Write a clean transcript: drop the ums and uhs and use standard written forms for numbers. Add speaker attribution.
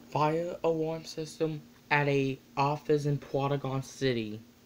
Speaker 1: Fire alarm system at a office in Plotagon City.